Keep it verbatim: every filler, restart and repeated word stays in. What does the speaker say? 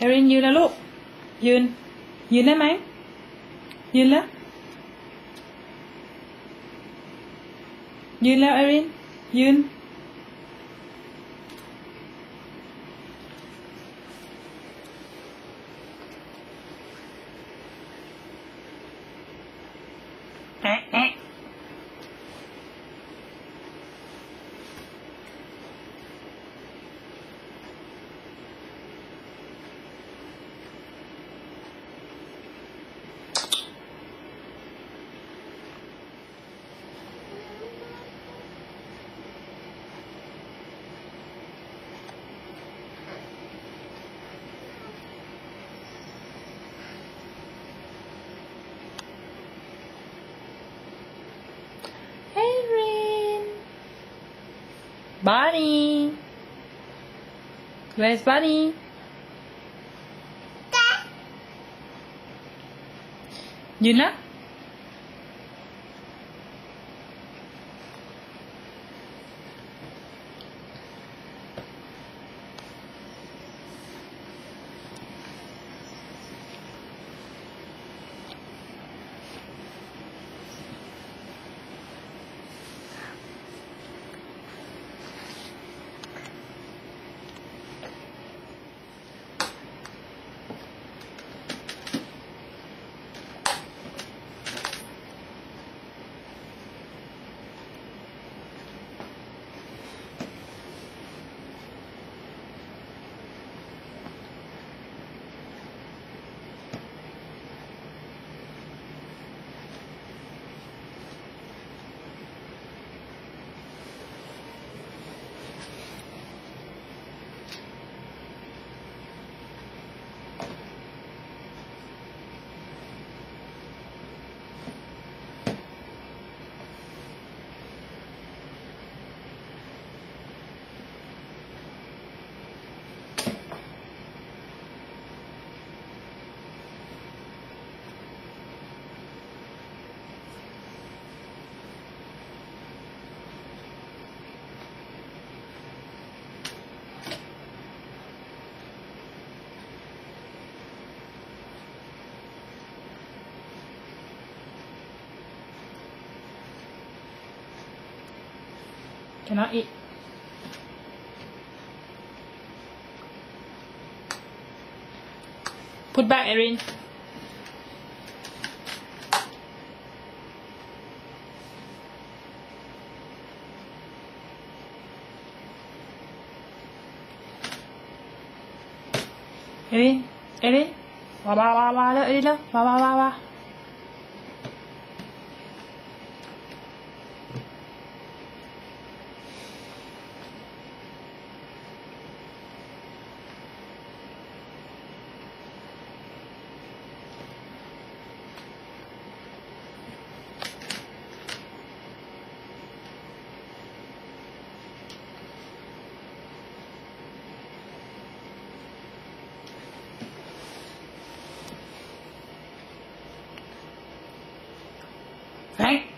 เอรินยืนแล้วลูกยืนยืนได้ไหมยืนแล้วยืนแล้วเอรินยืนแอะแอะBunny, where's Bunny? ยืนนะcannot eat put back Erin Erin Erin ว้าวว้าวว้าวแล้ว Erin แล้วว้าวว้าวว้าวว้าวRight?